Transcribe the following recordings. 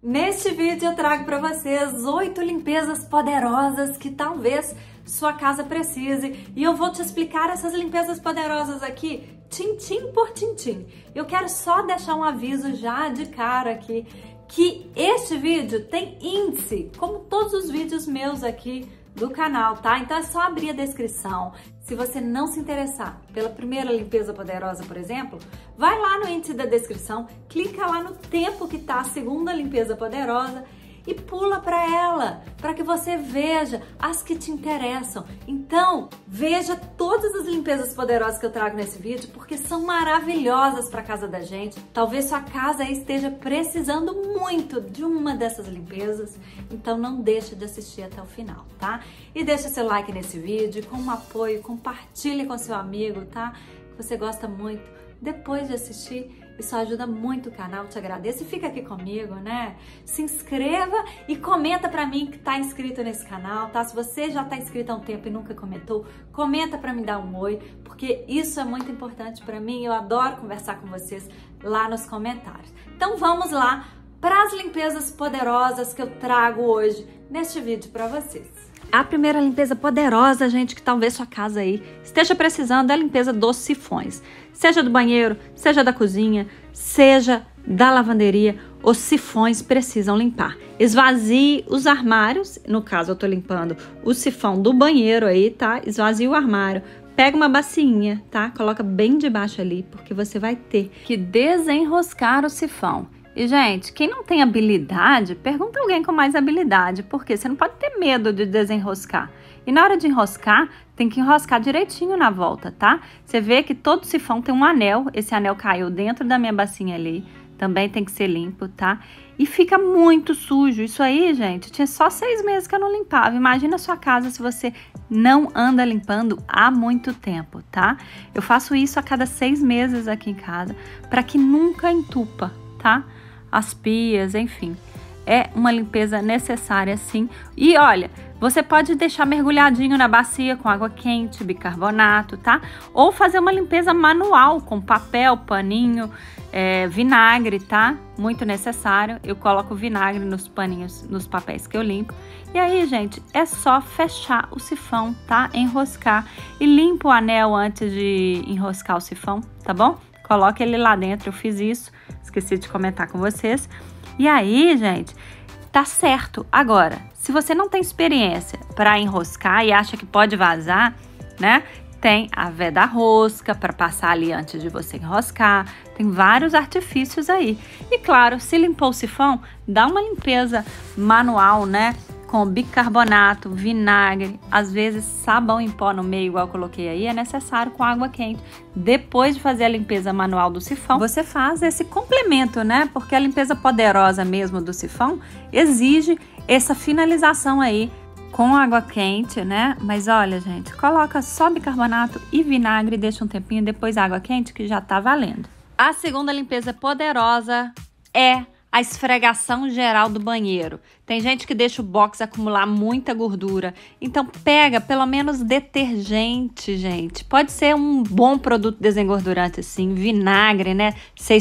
Neste vídeo eu trago para vocês 8 limpezas poderosas que talvez sua casa precise e eu vou te explicar essas limpezas poderosas aqui, tintim por tintim. Eu quero só deixar um aviso já de cara aqui, que este vídeo tem índice, como todos os vídeos meus aqui do canal, tá? Então é só abrir a descrição. Se você não se interessar pela primeira limpeza poderosa, por exemplo, vai lá no índice da descrição, clica lá no tempo que tá a segunda limpeza poderosa e pula para ela, para que você veja as que te interessam. Então, veja todas as limpezas poderosas que eu trago nesse vídeo, porque são maravilhosas para a casa da gente. Talvez sua casa esteja precisando muito de uma dessas limpezas, então não deixe de assistir até o final, tá? E deixa seu like nesse vídeo, com um apoio, compartilhe com seu amigo, tá? Que você gosta muito. Depois de assistir, isso ajuda muito o canal, te agradeço e fica aqui comigo, né? Se inscreva e comenta pra mim que tá inscrito nesse canal, tá? Se você já tá inscrito há um tempo e nunca comentou, comenta pra me dar um oi, porque isso é muito importante pra mim, eu adoro conversar com vocês lá nos comentários. Então vamos lá para as limpezas poderosas que eu trago hoje neste vídeo pra vocês. A primeira limpeza poderosa, gente, que talvez sua casa aí esteja precisando é a limpeza dos sifões. Seja do banheiro, seja da cozinha, seja da lavanderia, os sifões precisam limpar. Esvazie os armários, no caso eu tô limpando o sifão do banheiro aí, tá? Esvazie o armário, pega uma bacinha, tá? Coloca bem debaixo ali, porque você vai ter que desenroscar o sifão. E, gente, quem não tem habilidade, pergunta alguém com mais habilidade, porque você não pode ter medo de desenroscar. E na hora de enroscar, tem que enroscar direitinho na volta, tá? Você vê que todo sifão tem um anel, esse anel caiu dentro da minha bacinha ali, também tem que ser limpo, tá? E fica muito sujo. Isso aí, gente, tinha só 6 meses que eu não limpava. Imagina a sua casa se você não anda limpando há muito tempo, tá? Eu faço isso a cada 6 meses aqui em casa, para que nunca entupa, tá? As pias, enfim, é uma limpeza necessária sim. E olha, você pode deixar mergulhadinho na bacia com água quente, bicarbonato, tá? Ou fazer uma limpeza manual com papel, paninho, vinagre, tá? Muito necessário. Eu coloco vinagre nos paninhos, nos papéis que eu limpo. E aí, gente, é só fechar o sifão, tá? Enroscar e limpa o anel antes de enroscar o sifão, tá bom? Coloque ele lá dentro, eu fiz isso, esqueci de comentar com vocês. E aí, gente, tá certo. Agora, se você não tem experiência para enroscar e acha que pode vazar, né? Tem a veda rosca para passar ali antes de você enroscar. Tem vários artifícios aí. E claro, se limpou o sifão, dá uma limpeza manual, né? Com bicarbonato, vinagre, às vezes sabão em pó no meio, igual eu coloquei aí, é necessário com água quente. Depois de fazer a limpeza manual do sifão, você faz esse complemento, né? Porque a limpeza poderosa mesmo do sifão exige essa finalização aí com água quente, né? Mas olha, gente, coloca só bicarbonato e vinagre, deixa um tempinho, depois água quente que já tá valendo. A segunda limpeza poderosa é a esfregação geral do banheiro. Tem gente que deixa o box acumular muita gordura. Então pega pelo menos detergente, gente. Pode ser um bom produto desengordurante assim, vinagre, né?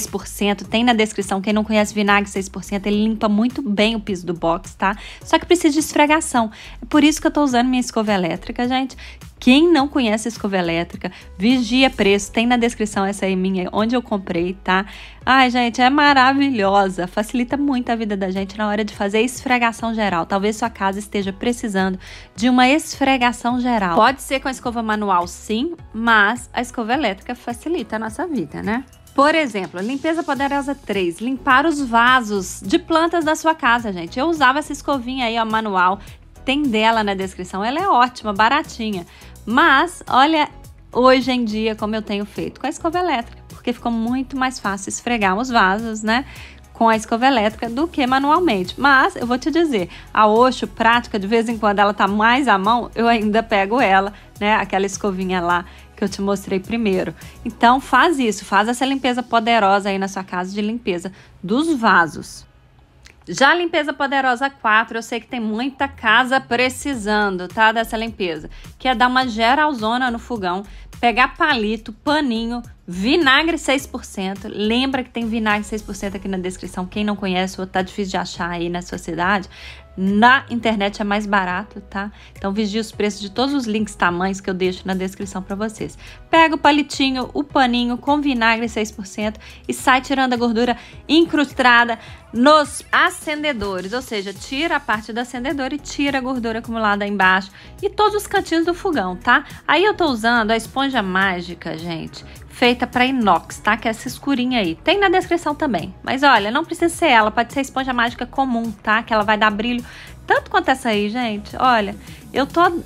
6%. Tem na descrição, quem não conhece vinagre 6%, ele limpa muito bem o piso do box, tá? Só que precisa de esfregação. É por isso que eu tô usando minha escova elétrica, gente. Quem não conhece a escova elétrica, vigia preço, tem na descrição essa aí minha, onde eu comprei, tá? Ai, gente, é maravilhosa, facilita muito a vida da gente na hora de fazer esfregação geral. Talvez sua casa esteja precisando de uma esfregação geral. Pode ser com a escova manual, sim, mas a escova elétrica facilita a nossa vida, né? Por exemplo, limpeza poderosa 3, limpar os vasos de plantas da sua casa, gente. Eu usava essa escovinha aí, ó, manual, tem dela na descrição, ela é ótima, baratinha. Mas, olha, hoje em dia, como eu tenho feito com a escova elétrica, porque ficou muito mais fácil esfregar os vasos, né, com a escova elétrica do que manualmente. Mas, eu vou te dizer, a Osho, prática, de vez em quando ela tá mais à mão, eu ainda pego ela, né, aquela escovinha lá que eu te mostrei primeiro. Então, faz isso, faz essa limpeza poderosa aí na sua casa de limpeza dos vasos. Já a limpeza poderosa 4, eu sei que tem muita casa precisando, tá, dessa limpeza, que é dar uma geralzona no fogão, pegar palito, paninho, Vinagre 6%, lembra que tem vinagre 6% aqui na descrição, quem não conhece ou tá difícil de achar aí na sua cidade, na internet é mais barato, tá? Então vigia os preços de todos os links, tamanhos que eu deixo na descrição para vocês. Pega o palitinho, o paninho com vinagre 6% e sai tirando a gordura incrustada nos acendedores, ou seja, tira a parte do acendedor e tira a gordura acumulada aí embaixo e todos os cantinhos do fogão, tá? Aí eu tô usando a esponja mágica, gente, feita para inox, tá? Que é essa escurinha aí. Tem na descrição também. Mas olha, não precisa ser ela, pode ser a esponja mágica comum, tá? Que ela vai dar brilho tanto quanto essa aí, gente. Olha, eu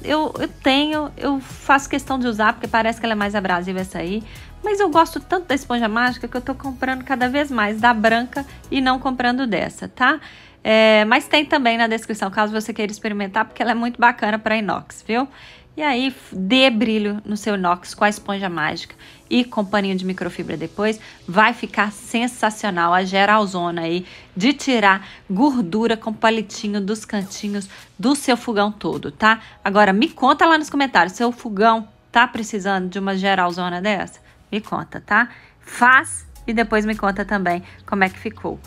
faço questão de usar porque parece que ela é mais abrasiva essa aí. Mas eu gosto tanto da esponja mágica que eu tô comprando cada vez mais da branca e não comprando dessa, tá? Mas tem também na descrição, caso você queira experimentar, porque ela é muito bacana para inox, viu? E aí, dê brilho no seu inox com a esponja mágica e com paninho de microfibra depois. Vai ficar sensacional a geralzona aí de tirar gordura com palitinho dos cantinhos do seu fogão todo, tá? Agora, me conta lá nos comentários, seu fogão tá precisando de uma geralzona dessa? Me conta, tá? Faz e depois me conta também como é que ficou.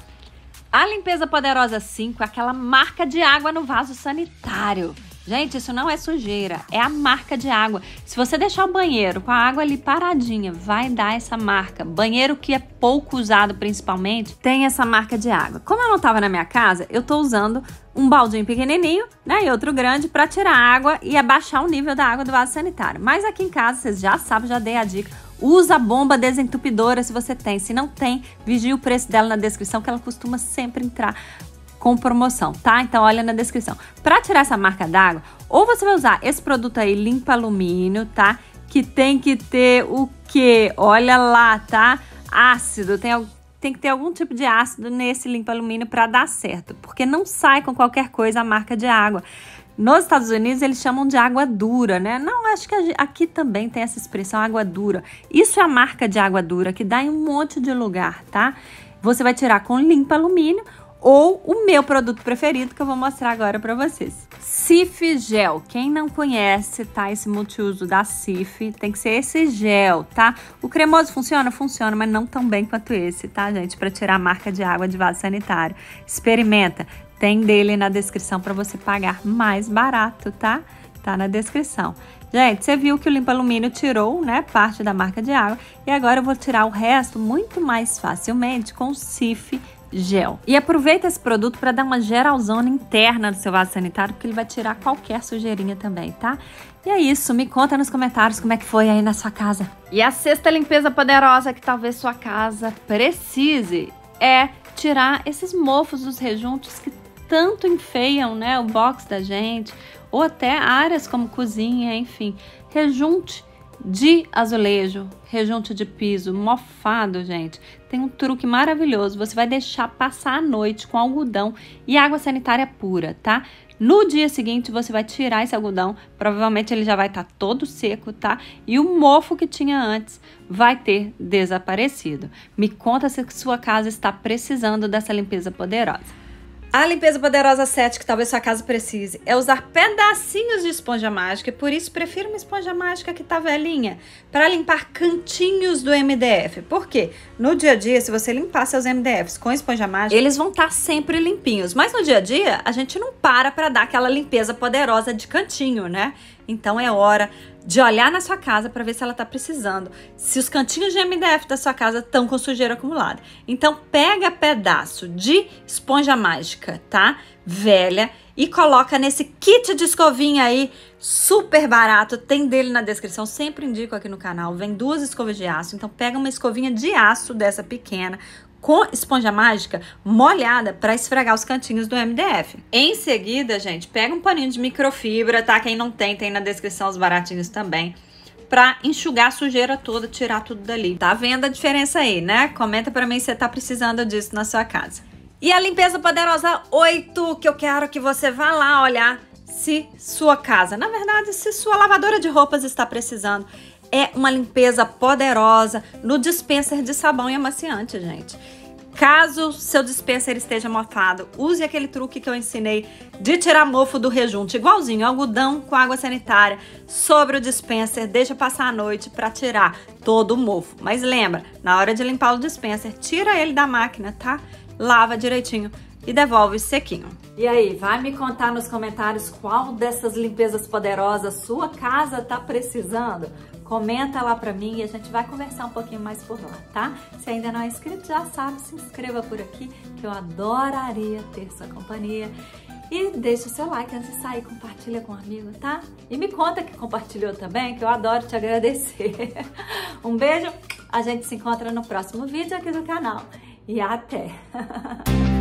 A Limpeza Poderosa 5 é aquela marca de água no vaso sanitário. Gente, isso não é sujeira, é a marca de água. Se você deixar o banheiro com a água ali paradinha, vai dar essa marca. Banheiro que é pouco usado principalmente, tem essa marca de água. Como eu não tava na minha casa, eu tô usando um baldinho pequenininho, né, e outro grande para tirar a água e abaixar o nível da água do vaso sanitário. Mas aqui em casa, vocês já sabem, já dei a dica. Usa a bomba desentupidora se você tem. Se não tem, vigie o preço dela na descrição, que ela costuma sempre entrar com promoção, tá? Então olha na descrição. Para tirar essa marca d'água, ou você vai usar esse produto aí, limpa alumínio, tá? Que tem que ter o quê? Olha lá, tá? Ácido, tem que ter algum tipo de ácido nesse limpa alumínio para dar certo, porque não sai com qualquer coisa a marca de água. Nos Estados Unidos eles chamam de água dura, né? Não, acho que aqui também tem essa expressão água dura. Isso é a marca de água dura que dá em um monte de lugar, tá? Você vai tirar com limpa alumínio ou o meu produto preferido que eu vou mostrar agora para vocês. Cif Gel. Quem não conhece, tá? Esse multiuso da Cif, tem que ser esse gel, tá? O cremoso funciona? Funciona, mas não tão bem quanto esse, tá, gente? Para tirar a marca de água de vaso sanitário. Experimenta. Tem dele na descrição para você pagar mais barato, tá? Tá na descrição. Gente, você viu que o limpa alumínio tirou, né, parte da marca de água. E agora eu vou tirar o resto muito mais facilmente com o Cif Gel. E aproveita esse produto para dar uma geralzona interna no seu vaso sanitário, porque ele vai tirar qualquer sujeirinha também, tá? E é isso, me conta nos comentários como é que foi aí na sua casa. E a sexta limpeza poderosa que talvez sua casa precise é tirar esses mofos dos rejuntos que tanto enfeiam, né, o box da gente, ou até áreas como cozinha, enfim. Rejunte de azulejo, rejunte de piso, mofado, gente. Tem um truque maravilhoso, você vai deixar passar a noite com algodão e água sanitária pura, tá? No dia seguinte você vai tirar esse algodão, provavelmente ele já vai estar todo seco, tá? E o mofo que tinha antes vai ter desaparecido. Me conta se sua casa está precisando dessa limpeza poderosa. A limpeza poderosa 7, que talvez sua casa precise, é usar pedacinhos de esponja mágica, e por isso prefiro uma esponja mágica que tá velhinha, para limpar cantinhos do MDF. Por quê? No dia a dia, se você limpar seus MDFs com esponja mágica, eles vão estar sempre limpinhos, mas no dia a dia, a gente não para dar aquela limpeza poderosa de cantinho, né? Então é hora de olhar na sua casa para ver se ela tá precisando, se os cantinhos de MDF da sua casa estão com sujeira acumulada. Então pega pedaço de esponja mágica, tá? Velha, e coloca nesse kit de escovinha aí, super barato, tem dele na descrição, sempre indico aqui no canal, vem 2 escovas de aço, então pega uma escovinha de aço dessa pequena, com esponja mágica molhada para esfregar os cantinhos do MDF. Em seguida, gente, pega um paninho de microfibra, tá? Quem não tem, tem na descrição os baratinhos também, para enxugar a sujeira toda, tirar tudo dali. Tá vendo a diferença aí, né? Comenta para mim se você tá precisando disso na sua casa. E a limpeza poderosa 8, que eu quero que você vá lá olhar se sua casa, na verdade, se sua lavadora de roupas está precisando. É uma limpeza poderosa no dispenser de sabão e amaciante, gente. Caso seu dispenser esteja mofado, use aquele truque que eu ensinei de tirar mofo do rejunte, igualzinho, algodão com água sanitária sobre o dispenser, deixa passar a noite para tirar todo o mofo. Mas lembra, na hora de limpar o dispenser, tira ele da máquina, tá? Lava direitinho e devolve sequinho. E aí, vai me contar nos comentários qual dessas limpezas poderosas sua casa tá precisando? Comenta lá pra mim e a gente vai conversar um pouquinho mais por lá, tá? Se ainda não é inscrito, já sabe, se inscreva por aqui, que eu adoraria ter sua companhia. E deixa o seu like antes de sair, compartilha com um amigo, tá? E me conta que compartilhou também, que eu adoro te agradecer. Um beijo, a gente se encontra no próximo vídeo aqui do canal. E até!